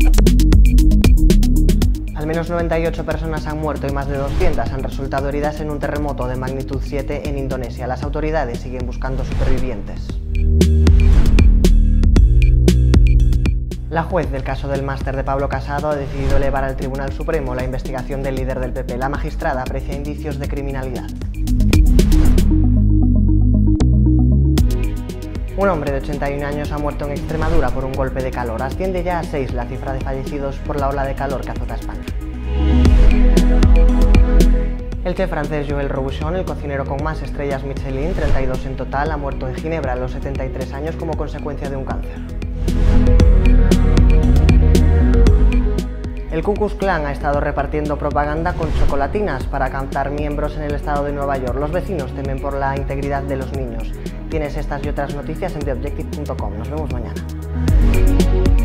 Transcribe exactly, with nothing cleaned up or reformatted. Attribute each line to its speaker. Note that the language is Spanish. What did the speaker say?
Speaker 1: Al menos noventa y ocho personas han muerto y más de doscientas han resultado heridas en un terremoto de magnitud siete en Indonesia. Las autoridades siguen buscando supervivientes. La juez del caso del máster de Pablo Casado ha decidido elevar al Tribunal Supremo la investigación del líder del P P. La magistrada aprecia indicios de criminalidad. Un hombre de ochenta y un años ha muerto en Extremadura por un golpe de calor. Asciende ya a seis la cifra de fallecidos por la ola de calor que azota España. El chef francés Joël Robuchon, el cocinero con más estrellas Michelin, treinta y dos en total, ha muerto en Ginebra a los setenta y tres años como consecuencia de un cáncer. El Ku Klux Klan ha estado repartiendo propaganda con chocolatinas para captar miembros en el estado de Nueva York. Los vecinos temen por la integridad de los niños. Tienes estas y otras noticias en the objective punto com. Nos vemos mañana.